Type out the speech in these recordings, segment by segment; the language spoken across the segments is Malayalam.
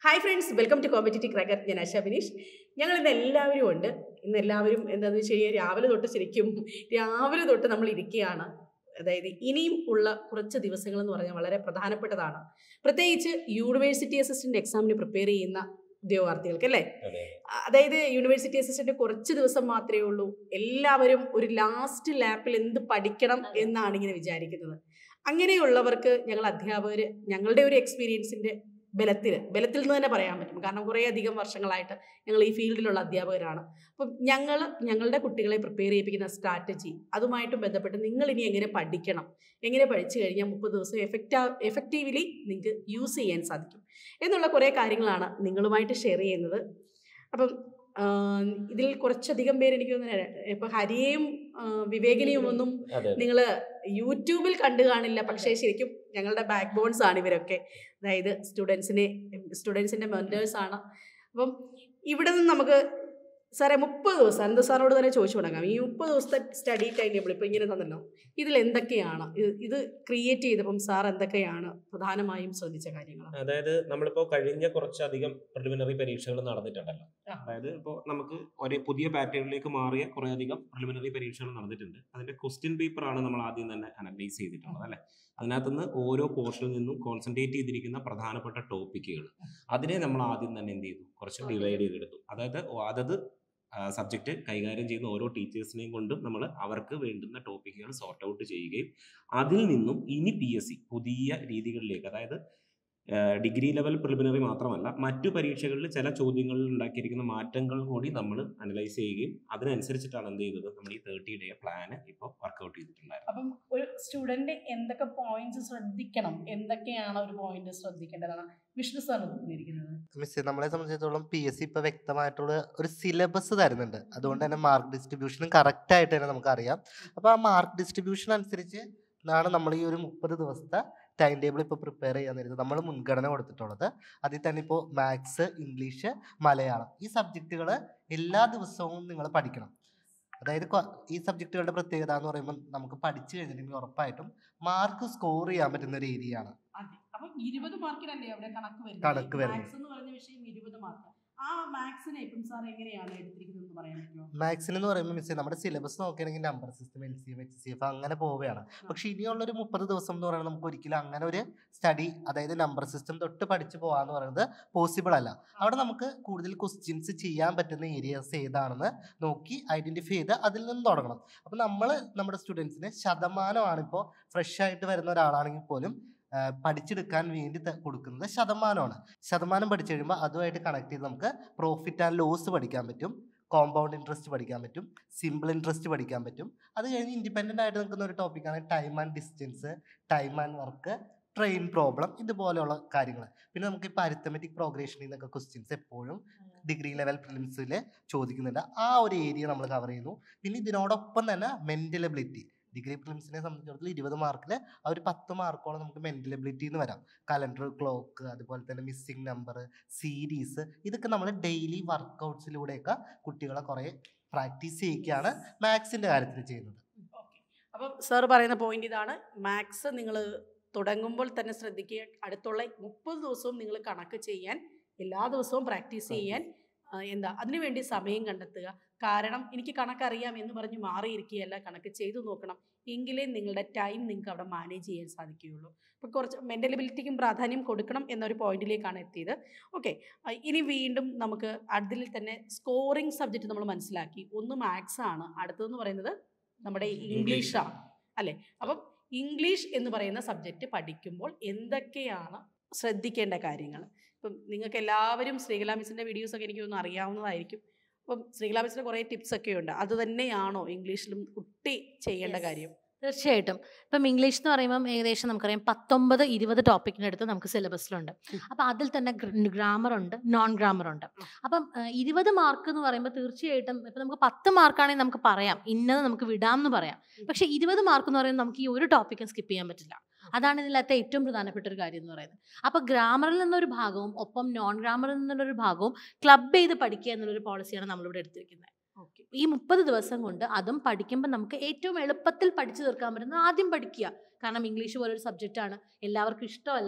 Hi friends, welcome to competitive cracker. ഞാൻ ആശ ബിനീഷ്. ഞങ്ങൾ ഇന്ന് എല്ലാവരും ഉണ്ട്. ഇന്ന് എല്ലാവരും എന്താണെന്ന് വെച്ച് കഴിഞ്ഞാൽ രാവിലെ തൊട്ട് നമ്മൾ ഇരിക്കുകയാണ്. അതായത് ഇനിയും ഉള്ള കുറച്ച് ദിവസങ്ങൾ എന്ന് പറഞ്ഞാൽ വളരെ പ്രധാനപ്പെട്ടതാണ്. പ്രത്യേകിച്ച് യൂണിവേഴ്സിറ്റി അസിസ്റ്റന്റ് എക്സാമിന് പ്രിപ്പയർ ചെയ്യുന്ന ഉദ്യോഗാർത്ഥികൾക്ക് അല്ലേ. അതായത് യൂണിവേഴ്സിറ്റി അസിസ്റ്റന്റ് കുറച്ച് ദിവസം മാത്രമേ ഉള്ളൂ. എല്ലാവരും ഒരു ലാസ്റ്റ് ലാപ്പിൽ എന്ത് പഠിക്കണം എന്നാണ് ഇങ്ങനെ വിചാരിക്കുന്നത്. അങ്ങനെയുള്ളവർക്ക് ഞങ്ങൾ അധ്യാപകർ ഞങ്ങളുടെ ഒരു എക്സ്പീരിയൻസിന്റെ ബലത്തിൽ നിന്ന് തന്നെ പറയാൻ പറ്റും. കാരണം കുറേ അധികം വർഷങ്ങളായിട്ട് ഞങ്ങൾ ഈ ഫീൽഡിലുള്ള അധ്യാപകരാണ്. അപ്പം ഞങ്ങളുടെ കുട്ടികളെ പ്രിപ്പയർ ചെയ്യിപ്പിക്കുന്ന സ്ട്രാറ്റജി, അതുമായിട്ടും ബന്ധപ്പെട്ട് നിങ്ങൾ ഇനി എങ്ങനെ പഠിക്കണം, എങ്ങനെ പഠിച്ചു കഴിഞ്ഞാൽ 30 ദിവസം എഫക്റ്റീവ്ലി നിങ്ങൾക്ക് യൂസ് ചെയ്യാൻ സാധിക്കും എന്നുള്ള കുറേ കാര്യങ്ങളാണ് നിങ്ങളുമായിട്ട് ഷെയർ ചെയ്യുന്നത്. അപ്പം ഇതിൽ കുറച്ചധികം പേര് എനിക്ക് തോന്നുന്നു ഇപ്പം ഹരിയെയും വിവേകിനെയും ഒന്നും നിങ്ങൾ യൂട്യൂബിൽ കണ്ടു കാണില്ല. പക്ഷേ ശരിക്കും ഞങ്ങളുടെ ബാക്ക് ബോൺസ് ആണ് ഇവരൊക്കെ. അതായത് സ്റ്റുഡൻസിൻ്റെ മെൻറ്റേഴ്സാണ്. അപ്പം ഇവിടെ നിന്ന് നമുക്ക് സാറേ 30 ദിവസം അനന്ത സാറിനോട് തന്നെ ചോദിച്ചു തുടങ്ങാം. ഈ 30 ദിവസത്തെ സ്റ്റഡി ടൈം ടേബിൾ ഇപ്പോൾ ഇങ്ങനെ തന്നല്ലോ, ഇതിൽ എന്തൊക്കെയാണ് ഇത് ക്രിയേറ്റ് ചെയ്തപ്പം സാർ എന്തൊക്കെയാണ് പ്രധാനമായും ശ്രദ്ധിച്ച കാര്യങ്ങൾ? അതായത് നമ്മളിപ്പോൾ കഴിഞ്ഞ കുറച്ചധികം പ്രിലിമിനറി പരീക്ഷകൾ നടന്നിട്ടുണ്ടല്ലോ. അതായത് ഇപ്പോൾ നമുക്ക് ഒരേ പുതിയ പാറ്റേണിലേക്ക് മാറിയ കുറേ അധികം പ്രിലിമിനറി പരീക്ഷകൾ നടന്നിട്ടുണ്ട്. അതിന്റെ ക്വസ്റ്റ്യൻ പേപ്പറാണ് നമ്മൾ ആദ്യം തന്നെ അനലൈസ് ചെയ്തിട്ടുള്ളത് അല്ലേ. അതിനകത്തുനിന്ന് ഓരോ പോർഷനിൽ നിന്നും കോൺസെൻട്രേറ്റ് ചെയ്തിരിക്കുന്ന പ്രധാനപ്പെട്ട ടോപ്പിക്കുകൾ അതിനെ നമ്മൾ ആദ്യം തന്നെ എന്ത് ചെയ്തു, കുറച്ച് ഡിവൈഡ് ചെയ്തെടുത്തു. അതായത് സബ്ജക്റ്റ് കൈകാര്യം ചെയ്യുന്ന ഓരോ ടീച്ചേഴ്സിനെയും കൊണ്ടും നമ്മൾ അവർക്ക് വേണ്ടുന്ന ടോപ്പിക്കുകൾ സോർട്ട് ഔട്ട് ചെയ്യുകയും അതിൽ നിന്നും ഇനി PSC പുതിയ രീതികളിലേക്ക്, അതായത് ഡിഗ്രി ലെവൽ പ്രിലിമിനറി മാത്രമല്ല മറ്റു പരീക്ഷകളിൽ ചില ചോദ്യങ്ങളിൽ ഉണ്ടാക്കിയിരിക്കുന്ന മാറ്റങ്ങൾ കൂടി നമ്മൾ അനലൈസ് ചെയ്യുകയും അതിനനുസരിച്ചിട്ടാണ് എന്ത് ചെയ്തത്, നമ്മൾ ഈ 30 ഡേ പ്ലാൻ ഇപ്പോൾ വർക്ക്ഔട്ട് ചെയ്തിട്ടുണ്ടായിരുന്നു. അപ്പം ഒരു സ്റ്റുഡന്റ് എന്തൊക്കെ പോയിന്റ്സ് ശ്രദ്ധിക്കണം, എന്തൊക്കെയാണ് ഒരു പോയിന്റ് ശ്രദ്ധിക്കേണ്ടതാണ് വിഷ്ണു സാർ പറഞ്ഞിരിക്കുന്നത്? മിസ്, നമ്മളെ സംബന്ധിച്ചിടത്തോളം PSC ഇപ്പൊ വ്യക്തമായിട്ടുള്ള ഒരു സിലബസ് തരുന്നുണ്ട്. അതുകൊണ്ട് തന്നെ മാർക്ക് ഡിസ്ട്രിബ്യൂഷനും കറക്റ്റ് ആയിട്ട് തന്നെ നമുക്കറിയാം. അപ്പൊ ആ മാർക്ക് ഡിസ്ട്രിബ്യൂഷൻ അനുസരിച്ച് ആണ് നമ്മൾ ഈ ഒരു 30 ദിവസത്തെ ടൈം ടേബിൾ ഇപ്പോൾ പ്രിപ്പയർ ചെയ്യാൻ നേരത്ത് നമ്മൾ മുൻഗണന കൊടുത്തിട്ടുള്ളത്. അതിൽ തന്നെ ഇപ്പോൾ മാത്സ്, ഇംഗ്ലീഷ്, മലയാളം ഈ സബ്ജക്റ്റുകൾ എല്ലാ ദിവസവും നിങ്ങൾ പഠിക്കണം. അതായത് ഈ സബ്ജക്റ്റുകളുടെ പ്രത്യേകത എന്ന് പറയുമ്പോൾ നമുക്ക് പഠിച്ചു കഴിഞ്ഞിട്ടുണ്ടെങ്കിൽ ഉറപ്പായിട്ടും മാർക്ക് സ്കോർ ചെയ്യാൻ പറ്റുന്ന ഒരു ഏരിയയാണ്. അപ്പം 20 മാർക്കിനല്ലേ അവിടെ കണക്ക് വരുന്നത്? മാത്സ് എന്ന് പറഞ്ഞ വിഷയം 20 മാർക്ക്. ആ മാത്സിനെ ഇപ്പം സാർ എങ്ങനെയാണ് എടുത്തിരിക്കുന്നത് പറയാൻ പറ്റുമോ? മാത്സിന് എന്ന് പറയുമ്പോൾ മിസ് നമ്മുടെ സിലബസ് നോക്കുകയാണെങ്കിൽ നമ്പർ സിസ്റ്റം, LCM, HCF അങ്ങനെ പോവുകയാണ്. പക്ഷെ ഇനിയുള്ളൊരു 30 ദിവസം എന്ന് പറയുന്നത് നമുക്ക് ഒരിക്കലും അങ്ങനെ ഒരു സ്റ്റഡി, അതായത് നമ്പർ സിസ്റ്റം തൊട്ട് പഠിച്ചു പോകാന്ന് പറയുന്നത് പോസിബിൾ അല്ല. അവിടെ നമുക്ക് കൂടുതൽ ക്വസ്റ്റ്യൻസ് ചെയ്യാൻ പറ്റുന്ന ഏരിയാസ് ഏതാണെന്ന് നോക്കി ഐഡന്റിഫൈ ചെയ്ത് അതിൽ നിന്ന് തുടങ്ങണം. അപ്പം നമ്മൾ നമ്മുടെ സ്റ്റുഡൻസിന് ശതമാനമാണ്, ഇപ്പോൾ ഫ്രഷ് ആയിട്ട് വരുന്ന ഒരാളാണെങ്കിൽ പോലും പഠിച്ചെടുക്കാൻ വേണ്ടി കൊടുക്കുന്നത് ശതമാനം പഠിച്ചു കഴിയുമ്പോൾ അതുമായിട്ട് കണക്ട് ചെയ്ത് നമുക്ക് പ്രോഫിറ്റ് ആൻഡ് ലോസ് പഠിക്കാൻ പറ്റും, കോമ്പൗണ്ട് ഇൻട്രസ്റ്റ് പഠിക്കാൻ പറ്റും, സിമ്പിൾ ഇൻട്രസ്റ്റ് പഠിക്കാൻ പറ്റും. അത് കഴിഞ്ഞ് ഇൻഡിപെൻഡൻ്റ് ആയിട്ട് നിൽക്കുന്ന ഒരു ടോപ്പിക്കാണ് time and distance, time and work, train problem, ഇതുപോലെയുള്ള കാര്യങ്ങൾ. പിന്നെ നമുക്ക് ഇപ്പോൾ അരിത്തമെറ്റിക് പ്രോഗ്രഷനിൽ നിന്നൊക്കെ ക്വസ്റ്റ്യൻസ് എപ്പോഴും ഡിഗ്രി ലെവൽ പ്രിലിംസിൽ ചോദിക്കുന്നുണ്ട്. ആ ഒരു ഏരിയ നമ്മൾ കവർ ചെയ്യുന്നു. പിന്നെ ഇതിനോടൊപ്പം തന്നെ മെൻ്റൽ എബിലിറ്റി, ഡിഗ്രി പ്രിലിംസിനെ സംബന്ധിച്ചിടത്തോളം 20 മാർക്കിൽ ആ ഒരു 10 മാർക്കോളം നമുക്ക് മെൻ്റൽ എബിലിറ്റി എന്ന് വരാം. കലണ്ടർ, ക്ലോക്ക്, അതുപോലെ തന്നെ മിസ്സിംഗ് നമ്പർ, സീരീസ്, ഇതൊക്കെ നമ്മൾ ഡെയിലി വർക്കൗട്ട്സിലൂടെയൊക്കെ കുട്ടികളെ കുറേ പ്രാക്ടീസ് ചെയ്യിക്കുകയാണ് മാത്സിൻ്റെ കാര്യത്തിൽ ചെയ്യുന്നത്. അപ്പം സാർ പറയുന്ന പോയിന്റ് ഇതാണ്, മാത്സ് നിങ്ങൾ തുടങ്ങുമ്പോൾ തന്നെ ശ്രദ്ധിക്കുക. അടുത്തുള്ള 30 ദിവസവും നിങ്ങൾ കണക്ക് ചെയ്യാൻ, എല്ലാ ദിവസവും പ്രാക്ടീസ് ചെയ്യാൻ അതിനുവേണ്ടി സമയം കണ്ടെത്തുക. കാരണം എനിക്ക് കണക്കറിയാം എന്ന് പറഞ്ഞ് മാറിയിരിക്കുകയല്ല, കണക്ക് ചെയ്തു നോക്കണം. എങ്കിലേ നിങ്ങളുടെ ടൈം നിങ്ങൾക്ക് അവിടെ മാനേജ് ചെയ്യാൻ സാധിക്കുകയുള്ളൂ. ഇപ്പോൾ കുറച്ച് മെൻ്റൽ എബിലിറ്റിക്കും പ്രാധാന്യം കൊടുക്കണം എന്നൊരു പോയിന്റിലേക്കാണ് എത്തിയത്. ഓക്കെ, ഇനി വീണ്ടും നമുക്ക് അതിൽ തന്നെ സ്കോറിംഗ് സബ്ജക്റ്റ് നമ്മൾ മനസ്സിലാക്കി. ഒന്ന് മാത്സ് ആണ്, അടുത്തതെന്ന് പറയുന്നത് നമ്മുടെ ഇംഗ്ലീഷാണ് അല്ലേ. അപ്പം ഇംഗ്ലീഷ് എന്ന് പറയുന്ന സബ്ജക്റ്റ് പഠിക്കുമ്പോൾ എന്തൊക്കെയാണ് ശ്രദ്ധിക്കേണ്ട കാര്യങ്ങൾ? ഇപ്പം നിങ്ങൾക്ക് എല്ലാവരും ശ്രീകലാ മിസ്സിൻ്റെ വീഡിയോസൊക്കെ എനിക്കൊന്നും അറിയാവുന്നതായിരിക്കും. അപ്പം ശ്രീകലാ മിസ്സിൻ്റെ കുറേ ടിപ്സൊക്കെ ഉണ്ട്. അത് തന്നെയാണോ ഇംഗ്ലീഷിലും കുട്ടി ചെയ്യേണ്ട കാര്യം? തീർച്ചയായിട്ടും. ഇപ്പം ഇംഗ്ലീഷ് എന്ന് പറയുമ്പം ഏകദേശം നമുക്കറിയാം 19-20 ടോപ്പിക്കിനടുത്ത് നമുക്ക് സിലബസിലുണ്ട്. അപ്പം അതിൽ തന്നെ ഗ്രാമർ ഉണ്ട്, നോൺ ഗ്രാമർ ഉണ്ട്. അപ്പം 20 മാർക്ക് എന്ന് പറയുമ്പോൾ തീർച്ചയായിട്ടും ഇപ്പം നമുക്ക് 10 മാർക്കാണെങ്കിൽ നമുക്ക് പറയാം, ഇന്നത് നമുക്ക് വിടാമെന്ന് പറയാം. പക്ഷേ 20 മാർക്ക് എന്ന് പറയുമ്പോൾ നമുക്ക് ഈ ഒരു ടോപ്പിക്കും സ്കിപ്പ് ചെയ്യാൻ പറ്റില്ല. അതാണ് ഇതിനകത്തെ ഏറ്റവും പ്രധാനപ്പെട്ട ഒരു കാര്യം എന്ന് പറയുന്നത്. അപ്പോൾ ഗ്രാമറിൽ നിന്നൊരു ഭാഗവും ഒപ്പം നോൺ ഗ്രാമറിൽ നിന്നുള്ളൊരു ഭാഗവും ക്ലബ് ചെയ്ത് പഠിക്കുക എന്നുള്ളൊരു പോളിസിയാണ് നമ്മളിവിടെ എടുത്തിരിക്കുന്നത്. ഈ 30 ദിവസം കൊണ്ട് അതും പഠിക്കുമ്പോൾ നമുക്ക് ഏറ്റവും എളുപ്പത്തിൽ പഠിച്ചു തീർക്കാൻ പറ്റുന്നത് ആദ്യം പഠിക്കുക. കാരണം ഇംഗ്ലീഷ് പോലൊരു സബ്ജക്റ്റാണ്, എല്ലാവർക്കും ഇഷ്ടമല്ല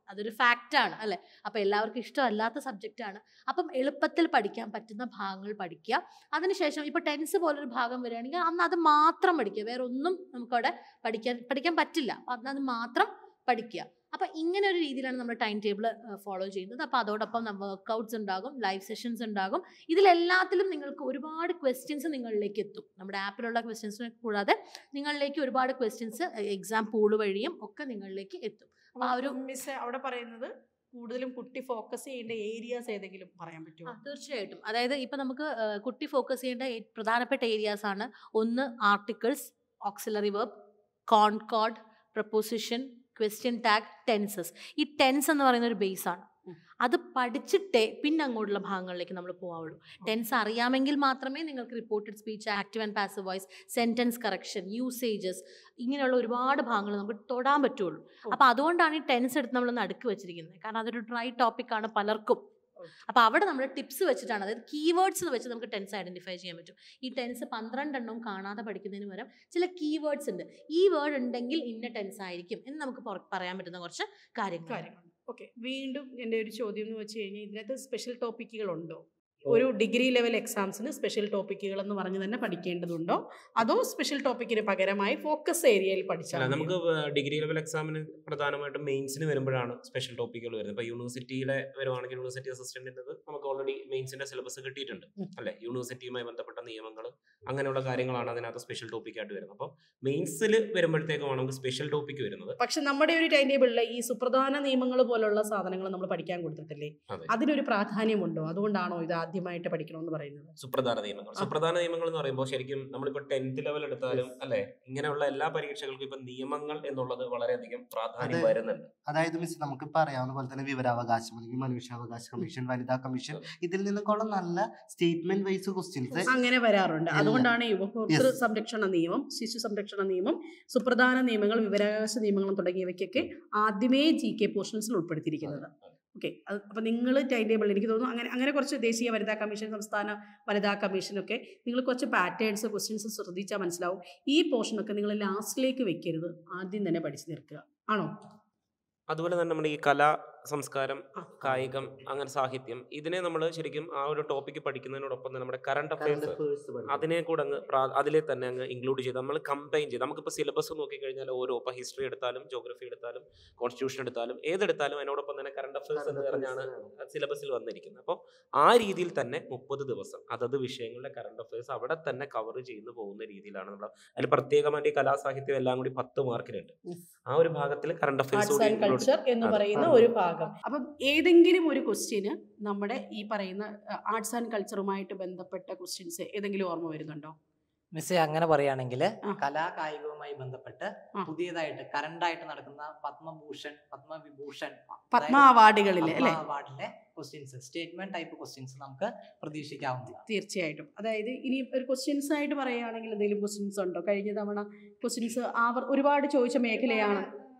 അതൊരു ഫാക്റ്റാണ് അല്ലേ. അപ്പം എല്ലാവർക്കും ഇഷ്ടമല്ലാത്ത സബ്ജക്റ്റാണ്. അപ്പം എളുപ്പത്തിൽ പഠിക്കാൻ പറ്റുന്ന ഭാഗങ്ങൾ പഠിക്കുക. അതിനുശേഷം ഇപ്പോൾ ടെൻസ് പോലൊരു ഭാഗം വരികയാണെങ്കിൽ അന്ന് അത് മാത്രം പഠിക്കുക, വേറെ ഒന്നും നമുക്കവിടെ പഠിക്കാൻ പറ്റില്ല. അപ്പം അത് മാത്രം പഠിക്കുക. അപ്പം ഇങ്ങനെ ഒരു രീതിയിലാണ് നമ്മൾ ടൈം ടേബിൾ ഫോളോ ചെയ്യുന്നത്. അപ്പോൾ അതോടൊപ്പം വർക്കൗട്ട്സ് ഉണ്ടാകും, ലൈവ് സെഷൻസ് ഉണ്ടാകും. ഇതിലെല്ലാത്തിലും നിങ്ങൾക്ക് ഒരുപാട് ക്വസ്റ്റ്യൻസ് നിങ്ങളിലേക്ക് എത്തും. നമ്മുടെ ആപ്പിലുള്ള ക്വസ്റ്റ്യൻസിനെ കൂടാതെ നിങ്ങളിലേക്ക് ഒരുപാട് ക്വസ്റ്റ്യൻസ് എക്സാം പൂള് വഴിയും ഒക്കെ നിങ്ങളിലേക്ക് എത്തും. അപ്പോൾ ആ ഒരു മിസ് അവിടെ പറയുന്നത് കൂടുതലും കുട്ടി ഫോക്കസ് ചെയ്യേണ്ട ഏരിയാസ് ഏതെങ്കിലും പറയാൻ പറ്റുമോ? തീർച്ചയായിട്ടും. അതായത് ഇപ്പം നമുക്ക് കുട്ടി ഫോക്കസ് ചെയ്യേണ്ട പ്രധാനപ്പെട്ട ഏരിയാസ് ആണ്. ഒന്ന് articles, auxiliary verb, concord, preposition, question tag, tenses. ഈ ടെൻസ് എന്ന് പറയുന്ന ഒരു ബേസ് ആണ്. അത് പഠിച്ചിട്ടേ പിന്നെ അങ്ങോട്ടുള്ള ഭാഗങ്ങളിലേക്ക് നമ്മൾ പോകാവുള്ളൂ. ടെൻസ് അറിയാമെങ്കിൽ മാത്രമേ നിങ്ങൾക്ക് reported speech, active and passive voice, sentence correction, usages, ഇങ്ങനെയുള്ള ഒരുപാട് ഭാഗങ്ങൾ നമുക്ക് തൊടാൻ പറ്റുള്ളൂ. അപ്പോൾ അതുകൊണ്ടാണ് ഈ ടെൻസ് എടുത്ത് നമ്മളൊന്ന് അടുക്കി വെച്ചിരിക്കുന്നത്. കാരണം അതൊരു ഡ്രൈ ടോപ്പിക്കാണ് പലർക്കും. അപ്പോൾ അവിടെ നമ്മൾ ടിപ്സ് വെച്ചിട്ടാണ്, അതായത് കീവേഡ്സ് വെച്ച് നമുക്ക് ടെൻസ് ഐഡന്റിഫൈ ചെയ്യാൻ പറ്റും. ഈ ടെൻസ് 12 എണ്ണം കാണാതെ പഠിക്കുന്നതിന് പകരം ചില കീവേഡ്സ് ഉണ്ട്. ഈ വേർഡ് ഉണ്ടെങ്കിൽ ഇന്ന ടെൻസ് ആയിരിക്കും എന്ന് നമുക്ക് പറയാൻ പറ്റുന്ന കുറച്ച് കാര്യങ്ങളുണ്ട്. ഓക്കെ, വീണ്ടും എൻ്റെ ഒരു ചോദ്യം എന്ന് വെച്ച് കഴിഞ്ഞാൽ ഇതിനകത്ത് സ്പെഷ്യൽ ടോപ്പിക്കുകളുണ്ടോ? ഒരു ഡിഗ്രി ലെവൽ എക്സാംസിന് സ്പെഷ്യൽ ടോപ്പിക്കുകൾ എന്ന് പറഞ്ഞ് തന്നെ പഠിക്കേണ്ടതുണ്ടോ, അതോ സ്പെഷ്യൽ ടോപ്പിക്കിന് പകരമായി ഫോക്കസ് ഏരിയയിൽ പഠിച്ചാൽ? നമുക്ക് ഡിഗ്രി ലെവൽ എക്സാമിന് പ്രധാനമായിട്ടും മെയിൻസിന് വരുമ്പോഴാണ് സ്പെഷ്യൽ ടോപ്പിക്കുകൾ വരുന്നത്. ഇപ്പോൾ യൂണിവേഴ്സിറ്റിയിലെ വരുവാണെങ്കിൽ യൂണിവേഴ്സിറ്റി അസിസ്റ്റന്റിൻ്റെ നമുക്ക് ഓൾറെഡി മെയിൻസിന്റെ സിലബസ് കിട്ടിയിട്ടുണ്ട് അല്ലെ. യൂണിവേഴ്സിറ്റിയുമായി ബന്ധപ്പെട്ട നിയമങ്ങൾ അങ്ങനെയുള്ള കാര്യങ്ങളാണ് അതിനകത്ത് സ്പെഷ്യൽ ടോപ്പിക്കായിട്ട് വരുന്നത്. അപ്പോൾ മെയിൻസിൽ വരുമ്പോഴത്തേക്കുമാണ് നമുക്ക് സ്പെഷ്യൽ ടോപ്പിക്ക് വരുന്നത്. പക്ഷെ നമ്മുടെ ഒരു ടൈം ടേബിളിൽ ഈ സുപ്രധാന നിയമങ്ങൾ പോലുള്ള സാധനങ്ങൾ നമ്മൾ പഠിക്കാൻ കൊടുത്തിട്ടില്ലേ, അതിനൊരു പ്രാധാന്യമുണ്ടോ? അതുകൊണ്ടാണോ ഇത് ആദ്യമായിട്ട് പഠിക്കണമെന്ന് പറയുന്നത്? സുപ്രധാന നിയമങ്ങൾ എന്ന് പറയുമ്പോൾ ശരിക്കും നമ്മളിപ്പോൾ 10th ലെവൽ എടുത്താലും അല്ലെ, ഇങ്ങനെയുള്ള എല്ലാ പരീക്ഷകൾക്കും ഇപ്പൊ നിയമങ്ങൾ എന്നുള്ളത് വളരെയധികം പ്രാധാന്യം വരുന്നുണ്ട്. അതായത് മിസ് നമുക്കിപ്പോൾ അറിയാവുന്ന പോലെ തന്നെ വിവരാവകാശം അല്ലെങ്കിൽ മനുഷ്യാവകാശ കമ്മീഷൻ, വനിതാ കമ്മീഷൻ, ഇതിൽ നിന്നൊക്കെയുള്ള നല്ല സ്റ്റേറ്റ്മെന്റ് വൈസ് ക്വസ്റ്റ്യൻസ് അങ്ങനെ വരാറുണ്ട്. അതുകൊണ്ടാണ് യുവഭോക്തൃ സംരക്ഷണ നിയമം, ശിശു സംരക്ഷണ നിയമം, സുപ്രധാന നിയമങ്ങൾ, വിവരാവകാശ നിയമങ്ങളും തുടങ്ങിയവയ്ക്കൊക്കെ ആദ്യമേ GK പോർഷൻസിൽ ഉൾപ്പെടുത്തിയിരിക്കുന്നത്. ഓക്കെ, അപ്പോൾ നിങ്ങൾ ടൈം ടേബിൾ എനിക്ക് തോന്നുന്നു അങ്ങനെ കുറച്ച് ദേശീയ വനിതാ കമ്മീഷൻ, സംസ്ഥാന വനിതാ കമ്മീഷനൊക്കെ നിങ്ങൾ കുറച്ച് പാറ്റേൺസ്, ക്വസ്റ്റ്യൻസ് ശ്രദ്ധിച്ചാൽ മനസ്സിലാവും. ഈ പോർഷനൊക്കെ നിങ്ങൾ ലാസ്റ്റിലേക്ക് വെക്കരുത്, ആദ്യം തന്നെ പഠിച്ചു തീർക്കുക. ആണോ? അതുപോലെ തന്നെ നമ്മുടെ ഈ കല, സംസ്കാരം, കായികം, അങ്ങനെ സാഹിത്യം, ഇതിനെ നമ്മൾ ശരിക്കും ആ ഒരു ടോപ്പിക്ക് പഠിക്കുന്നതിനോടൊപ്പം തന്നെ നമ്മുടെ കറണ്ട് അഫയേഴ്സ് അതിനെ കൂടെ അങ്ങ് അതിലെ തന്നെ അങ്ങ് ഇൻക്ലൂഡ് ചെയ്ത് നമ്മൾ കമ്പൈൻ ചെയ്ത്, നമുക്കിപ്പോൾ സിലബസ് നോക്കിക്കഴിഞ്ഞാൽ ഓരോ ഇപ്പോൾ ഹിസ്റ്ററി എടുത്താലും ജോഗ്രഫി എടുത്താലും കോൺസ്റ്റിറ്റ്യൂഷൻ എടുത്താലും ഏതെടുത്താലും അതിനോടൊപ്പം തന്നെ കറണ്ട് അഫയേഴ്സ് എന്ന് പറഞ്ഞാണ് സിലബസിൽ വന്നിരിക്കുന്നത്. അപ്പോൾ ആ രീതിയിൽ തന്നെ 30 ദിവസം അതത് വിഷയങ്ങളുടെ കറണ്ട് അഫയേഴ്സ് അവിടെ തന്നെ കവർ ചെയ്തു പോകുന്ന രീതിയിലാണ് നമ്മൾ. അതിൽ പ്രത്യേകമായിട്ട് ഈ കലാസാഹിത്യം എല്ലാം കൂടി 10 മാർക്കിനുണ്ട്. ആ ഒരു ഭാഗത്തിൽ കറണ്ട് അഫയേഴ്സ് എന്ന് പറയുന്ന ഒരു ഭാഗം. അപ്പം ഏതെങ്കിലും ഒരു ക്വസ്റ്റ്യന് നമ്മുടെ ഈ പറയുന്ന ആർട്സ് ആൻഡ് കൾച്ചറുമായിട്ട് ബന്ധപ്പെട്ട ക്വസ്റ്റ്യൻസ് ഏതെങ്കിലും ഓർമ്മ വരുന്നുണ്ടോ? മിസ് അങ്ങനെ പറയുകയാണെങ്കിൽ കലാകായികവുമായി ബന്ധപ്പെട്ട് പുതിയതായിട്ട് കറണ്ടായിട്ട് നടക്കുന്ന പത്മഭൂഷൺ, പത്മവിഭൂഷൺ, പത്മ അവാർഡുകളിലെ ക്വസ്റ്റ്യൻസ്, സ്റ്റേറ്റ്മെന്റ് ടൈപ്പ് ക്വസ്റ്റ്യൻസ് നമുക്ക് പ്രതീക്ഷിക്കാവുന്നതാണ്. തീർച്ചയായിട്ടും. അതായത് ഇനി ഒരു ക്വസ്റ്റ്യൻസ് ആയിട്ട് പറയുകയാണെങ്കിൽ എന്തെങ്കിലും ക്വസ്റ്റ്യൻസ് ഉണ്ടോ? കഴിഞ്ഞ തവണ ക്വസ്റ്റ്യൻസ് ഒരുപാട് ചോദിച്ച മേഖലയാണ്.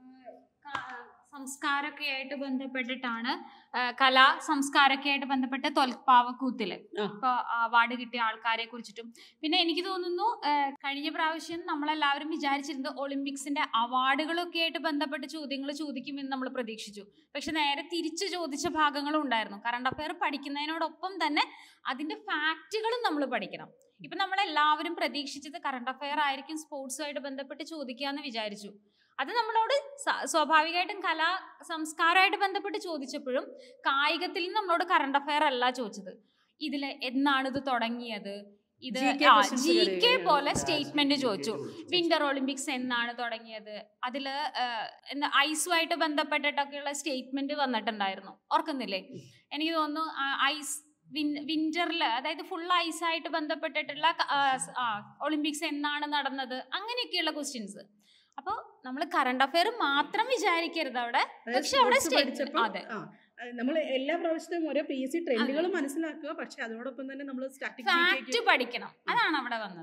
സംസ്കാരമൊക്കെ ആയിട്ട് ബന്ധപ്പെട്ടിട്ടാണ്, കലാ സംസ്കാരമൊക്കെ ആയിട്ട് ബന്ധപ്പെട്ട് തൊൽപ്പാവക്കൂത്തില് ഇപ്പൊ അവാർഡ് കിട്ടിയ ആൾക്കാരെ കുറിച്ചിട്ടും. പിന്നെ എനിക്ക് തോന്നുന്നു കഴിഞ്ഞ പ്രാവശ്യം നമ്മളെല്ലാവരും വിചാരിച്ചിരുന്നത് ഒളിമ്പിക്സിന്റെ അവാർഡുകളൊക്കെ ആയിട്ട് ബന്ധപ്പെട്ട ചോദ്യങ്ങൾ ചോദിക്കുമെന്ന് നമ്മൾ പ്രതീക്ഷിച്ചു. പക്ഷെ നേരെ തിരിച്ചു ചോദിച്ച ഭാഗങ്ങളും ഉണ്ടായിരുന്നു. കറണ്ട് അഫെയർ പഠിക്കുന്നതിനോടൊപ്പം തന്നെ അതിന്റെ ഫാക്റ്റുകളും നമ്മൾ പഠിക്കണം. ഇപ്പൊ നമ്മളെല്ലാവരും പ്രതീക്ഷിച്ചത് കറണ്ട് അഫെയർ ആയിരിക്കും സ്പോർട്സുമായിട്ട് ബന്ധപ്പെട്ട് ചോദിക്കാന്ന് വിചാരിച്ചു. അത് നമ്മളോട് സ്വാഭാവികമായിട്ടും കലാ സംസ്കാരമായിട്ട് ബന്ധപ്പെട്ട് ചോദിച്ചപ്പോഴും കായികത്തിൽ നിന്ന് നമ്മളോട് കറണ്ട് അഫെയർ അല്ല ചോദിച്ചത്. ഇതില് എന്നാണ് ഇത് തുടങ്ങിയത്, ഇത് GK പോലെ സ്റ്റേറ്റ്മെന്റ് ചോദിച്ചു. വിന്റർ ഒളിമ്പിക്സ് എന്നാണ് തുടങ്ങിയത്, അതില് ഐസുമായിട്ട് ബന്ധപ്പെട്ടിട്ടൊക്കെയുള്ള സ്റ്റേറ്റ്മെന്റ് വന്നിട്ടുണ്ടായിരുന്നു, ഓർക്കുന്നില്ലേ? എനിക്ക് തോന്നുന്നു ഐസ് വിന്ററിൽ, അതായത് ഫുൾ ഐസായിട്ട് ബന്ധപ്പെട്ടിട്ടുള്ള ഒളിമ്പിക്സ് എന്നാണ് നടന്നത്, അങ്ങനെയൊക്കെയുള്ള ക്വസ്റ്റ്യൻസ്. അപ്പോൾ നമ്മൾ കറണ്ട് അഫെയർ മാത്രം വിചാരിക്കരുത് അവിടെ. പക്ഷെ അവിടെ അതെ, നമ്മൾ എല്ലാ പ്രാവശ്യവും ഓരോ PSC ട്രെൻഡുകൾ മനസ്സിലാക്കുക, പക്ഷെ അതോടൊപ്പം തന്നെ നമ്മൾ ഫാക്ട് പഠിക്കണം. അതാണ് അവിടെ വന്നത്.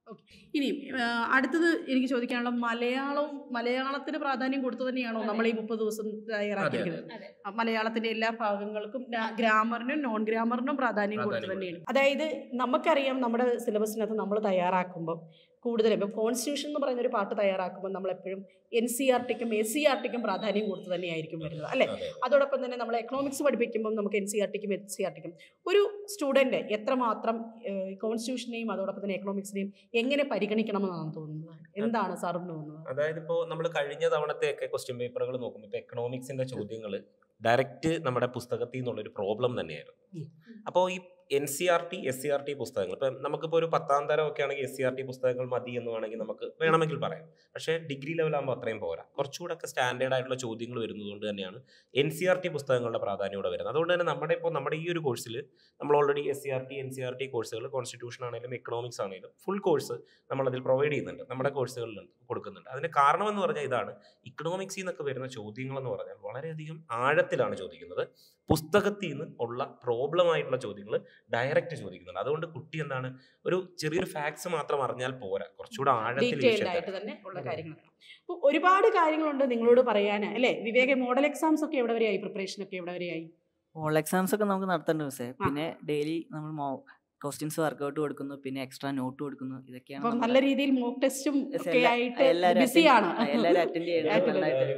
ഇനി അടുത്തത് എനിക്ക് ചോദിക്കാനുള്ള മലയാളത്തിന് പ്രാധാന്യം കൊടുത്തു തന്നെയാണോ നമ്മൾ ഈ 30 ദിവസം തയ്യാറാക്കിയിരിക്കുന്നത്? മലയാളത്തിന്റെ എല്ലാ ഭാഗങ്ങൾക്കും ഗ്രാമറിനും നോൺ ഗ്രാമറിനും പ്രാധാന്യം കൊടുത്തു തന്നെയാണ്. അതായത് നമുക്കറിയാം നമ്മുടെ സിലബസിനകത്ത് നമ്മൾ തയ്യാറാക്കുമ്പോൾ കൂടുതലും ഇപ്പം കോൺസ്റ്റിറ്റ്യൂഷൻ എന്ന് പറയുന്ന ഒരു പാട്ട് തയ്യാറാക്കുമ്പോൾ നമ്മളെപ്പോഴും NCERTക്കും SCERTക്കും പ്രാധാന്യം കൊടുത്തു തന്നെയായിരിക്കും വരുന്നത് അല്ലേ? അതോടൊപ്പം തന്നെ നമ്മൾ എക്കണോമിക്സ് പഠിപ്പിക്കുമ്പോൾ നമുക്ക് NCERTക്കും SCERTക്കും ഒരു സ്റ്റുഡൻറ്റ് എത്രമാത്രം കോൺസ്റ്റിറ്റ്യൂഷനെയും അതോടൊപ്പം തന്നെ എക്കണോമിക്സിനെയും എങ്ങനെ പരിഗണിക്കണമെന്നാണ് തോന്നുന്നത്? എന്താണ് സാറിന് തോന്നുന്നത്? അതായത് ഇപ്പോൾ നമ്മൾ കഴിഞ്ഞ തവണത്തെയൊക്കെ ക്വസ്റ്റ്യൻ പേപ്പറുകൾ നോക്കുമ്പോൾ ഇപ്പോൾ എക്കണോമിക്സിന്റെ ചോദ്യങ്ങൾ ഡയറക്റ്റ് നമ്മുടെ പുസ്തകത്തിൽ നിന്നുള്ളൊരു പ്രോബ്ലം തന്നെയായിരുന്നു. അപ്പോൾ ഈ NCERT SCERT പുസ്തകങ്ങൾ ഇപ്പം നമുക്കിപ്പോൾ ഒരു 10ാം തരം ഒക്കെ ആണെങ്കിൽ SCERT പുസ്തകങ്ങൾ മതി എന്ന് വേണമെങ്കിൽ നമുക്ക് വേണമെങ്കിൽ പറയാം. പക്ഷേ ഡിഗ്രി ലെവലാകുമ്പോൾ അത്രയും പോരാ. കുറച്ചുകൂടെ ഒക്കെ സ്റ്റാൻഡേർഡ് ആയിട്ടുള്ള ചോദ്യങ്ങൾ വരുന്നതുകൊണ്ട് തന്നെയാണ് NCERT പുസ്തകങ്ങളുടെ പ്രാധാന്യം ഇവിടെ വരുന്നത്. അതുകൊണ്ട് തന്നെ നമ്മുടെ ഈ ഒരു കോഴ്സിൽ നമ്മൾ ഓൾറെഡി SCERT NCERT കോഴ്സുകൾ കോൺസ്റ്റിറ്റ്യൂഷൻ ആണെങ്കിലും എക്കണോമിക്സ് ആണെങ്കിലും ഫുൾ കോഴ്സ് നമ്മളതിൽ പ്രൊവൈഡ് ചെയ്യുന്നുണ്ട്, നമ്മുടെ കോഴ്സുകളിൽ കൊടുക്കുന്നുണ്ട്. അതിൻ്റെ കാരണം എന്ന് പറഞ്ഞാൽ ഇതാണ്, ഇക്കണോമിക്സിൽ നിന്നൊക്കെ വരുന്ന ചോദ്യങ്ങളെന്ന് പറഞ്ഞാൽ വളരെയധികം ആഴത്തിലാണ് ചോദിക്കുന്നത്. പുസ്തകത്തിൽ നിന്ന് ഉള്ള പ്രോബ്ലം ആയിട്ടുള്ള ചോദ്യങ്ങൾ ഡയറക്റ്റ് ചോദിക്കുന്നുണ്ട്. അതുകൊണ്ട് കുട്ടി എന്താണ് ഒരു ചെറിയൊരു ഫാക്ട്സ് മാത്രം അറിഞ്ഞാൽ പോരാ, കുറച്ചുകൂടെ ആഴത്തിൽ തന്നെ ഉള്ള കാര്യങ്ങളാണ്. അപ്പോൾ ഒരുപാട് കാര്യങ്ങളുണ്ട് നിങ്ങളോട് പറയാൻ അല്ലേ വിവേക്? മോഡൽ എക്സാംസ് ഒക്കെ എവിടെ വരെയായി? പ്രിപ്പറേഷൻ ഒക്കെ എവിടെ വരെയായി? മോഡൽ എക്സാംസ് ഒക്കെ നമുക്ക് നടത്തേണ്ട ദിവസം, പിന്നെ ഡെയിലി നമ്മൾ ക്വസ്റ്റ്യൻസ് വർക്ക്ഔട്ട് കൊടുക്കുന്നു, പിന്നെ എക്സ്ട്രാ നോട്ട് കൊടുക്കുന്നു. ഇതൊക്കെയാണ് നല്ല രീതിയിൽ മോക്ക് ടെസ്റ്റും ഒക്കെ ആയിട്ട് ബിസിയാണ്. എല്ലാവരും അറ്റൻഡ് ചെയ്യണം.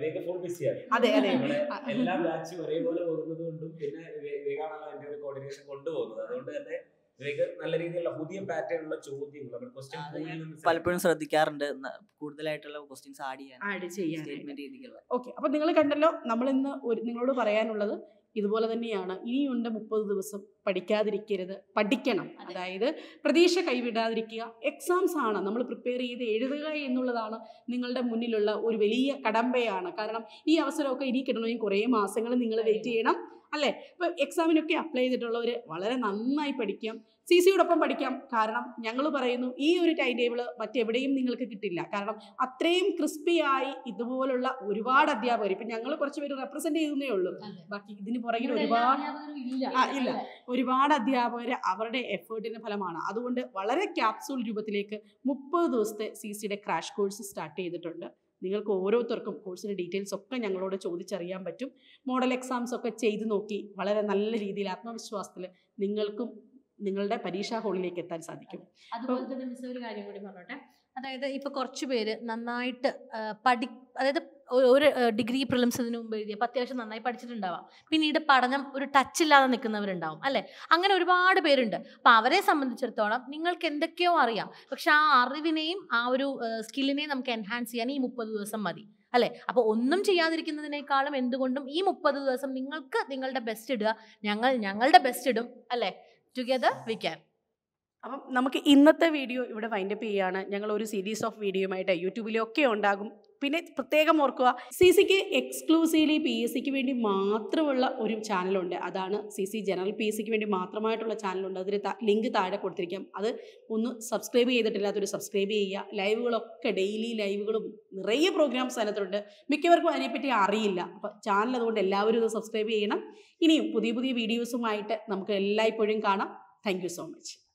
അതെ അതെ, എല്ലാ ബാച്ചും ഒരേപോലെ പോകുന്നതുകൊണ്ടും പിന്നെ വിവേകാണല്ലോ അതിന്റെ ഒരു കോർഡിനേഷൻ കൊണ്ടുപോകുന്നത്. അതുകൊണ്ട് തന്നെ നല്ല രീതിയിലുള്ള പുതിയ പാറ്റേണുള്ള ചോദ്യങ്ങൾ പലപ്പോഴും ശ്രദ്ധിക്കാറുണ്ട്, കൂടുതലായിട്ടുള്ള ക്വസ്റ്റ്യൻസ് ആഡ് ചെയ്യാൻ. സ്റ്റേറ്റ്മെന്റ് രീതികൾ. ഓക്കെ, അപ്പൊ നിങ്ങൾ കണ്ടല്ലോ, നമ്മൾ ഇന്ന് നിങ്ങളോട് പറയാനുള്ളത് ഇതുപോലെ തന്നെയാണ്. ഇനിയുണ്ട് 30 ദിവസം. പഠിക്കാതിരിക്കരുത്, പഠിക്കണം. അതായത് പ്രതീക്ഷ കൈവിടാതിരിക്കുക. എക്സാംസ് ആണ്, നമ്മൾ പ്രിപ്പയർ ചെയ്ത് എഴുതുക എന്നുള്ളതാണ് നിങ്ങളുടെ മുന്നിലുള്ള ഒരു വലിയ കടമ്പയാണ്. കാരണം ഈ അവസരമൊക്കെ ഇനി കിട്ടണമെങ്കിൽ കുറേ മാസങ്ങൾ നിങ്ങൾ വെയിറ്റ് ചെയ്യണം അല്ലേ? ഇപ്പോൾ എക്സാമിനൊക്കെ അപ്ലൈ ചെയ്തിട്ടുള്ളവർ വളരെ നന്നായി പഠിക്കാം, CCയോടൊപ്പം പഠിക്കാം. കാരണം ഞങ്ങൾ പറയുന്നു ഈ ഒരു ടൈം ടേബിൾ മറ്റെവിടെയും നിങ്ങൾക്ക് കിട്ടില്ല. കാരണം അത്രയും ക്രിസ്പിയായി ഇതുപോലുള്ള ഒരുപാട് അധ്യാപകർ, ഇപ്പം ഞങ്ങൾ കുറച്ച് പേര് റെപ്രസെന്റ് ചെയ്യുന്നേ ഉള്ളൂ, ബാക്കി ഇതിന് പുറകിൽ ഒരുപാട് അധ്യാപകർ അവരുടെ എഫേർട്ടിന്റെ ഫലമാണ്. അതുകൊണ്ട് വളരെ ക്യാപ്സൂൾ രൂപത്തിലേക്ക് 30 ദിവസത്തെ CCയുടെ ക്രാഷ് കോഴ്സ് സ്റ്റാർട്ട് ചെയ്തിട്ടുണ്ട്. നിങ്ങൾക്ക് ഓരോരുത്തർക്കും കോഴ്സിൻ്റെ ഡീറ്റെയിൽസ് ഒക്കെ ഞങ്ങളോട് ചോദിച്ചറിയാൻ പറ്റും. മോഡൽ എക്സാംസ് ഒക്കെ ചെയ്ത് നോക്കി വളരെ നല്ല രീതിയിൽ ആത്മവിശ്വാസത്തിൽ നിങ്ങൾക്കും നിങ്ങളുടെ പരീക്ഷാ ഹാളിലേക്ക് എത്താൻ സാധിക്കും. അതുപോലെ തന്നെ മിസ് ഒരു കാര്യം കൂടി പറഞ്ഞോട്ടെ. അതായത് ഇപ്പോൾ കുറച്ച് പേര് നന്നായിട്ട് അതായത് ഒരു ഡിഗ്രി പ്രിലിംസ് ഇതിനു മുമ്പ് എഴുതിയപ്പോൾ അത്യാവശ്യം നന്നായി പഠിച്ചിട്ടുണ്ടാവാം, പിന്നീട് പഠനം ഒരു ടച്ചില്ലാതെ നിൽക്കുന്നവരുണ്ടാവും അല്ലേ? അങ്ങനെ ഒരുപാട് പേരുണ്ട്. അപ്പോൾ അവരെ സംബന്ധിച്ചിടത്തോളം നിങ്ങൾക്ക് എന്തൊക്കെയോ അറിയാം, പക്ഷെ ആ അറിവിനെയും ആ ഒരു സ്കില്ലിനെയും നമുക്ക് എൻഹാൻസ് ചെയ്യാൻ ഈ 30 ദിവസം മതി അല്ലേ? അപ്പോൾ ഒന്നും ചെയ്യാതിരിക്കുന്നതിനേക്കാളും എന്തുകൊണ്ടും ഈ 30 ദിവസം നിങ്ങൾക്ക് നിങ്ങളുടെ ബെസ്റ്റ് ഇടുക. ഞങ്ങളുടെ ബെസ്റ്റ് ഇടും അല്ലേ? Together we can. അപ്പം നമുക്ക് ഇന്നത്തെ വീഡിയോ ഇവിടെ വൈൻഡപ്പ് ചെയ്യുകയാണ്. ഞങ്ങൾ ഒരു സീരീസ് ഓഫ് വീഡിയോയുമായിട്ട് യൂട്യൂബിലൊക്കെ ഉണ്ടാകും. പിന്നെ പ്രത്യേകം ഓർക്കുക, CCക്ക് എക്സ്ക്ലൂസീവ്ലി PSCക്ക് വേണ്ടി മാത്രമുള്ള ഒരു ചാനലുണ്ട്. അതാണ് CC ജനറൽ PSCക്ക് വേണ്ടി മാത്രമായിട്ടുള്ള ചാനലുണ്ട്. അതിൽ ലിങ്ക് താഴെ കൊടുത്തിരിക്കാം. അത് ഒന്ന് സബ്സ്ക്രൈബ് ചെയ്തിട്ടില്ലാത്തൊരു സബ്സ്ക്രൈബ് ചെയ്യുക. ലൈവുകളൊക്കെ ഡെയിലി ലൈവുകളും നിറയെ പ്രോഗ്രാംസ് അതിനകത്തുണ്ട്. മിക്കവർക്കും അതിനെപ്പറ്റി അറിയില്ല. അപ്പോൾ ചാനൽ അതുകൊണ്ട് എല്ലാവരും ഇത് സബ്സ്ക്രൈബ് ചെയ്യണം. ഇനിയും പുതിയ പുതിയ വീഡിയോസുമായിട്ട് നമുക്ക് എല്ലായ്പ്പോഴും കാണാം. Thank you so much.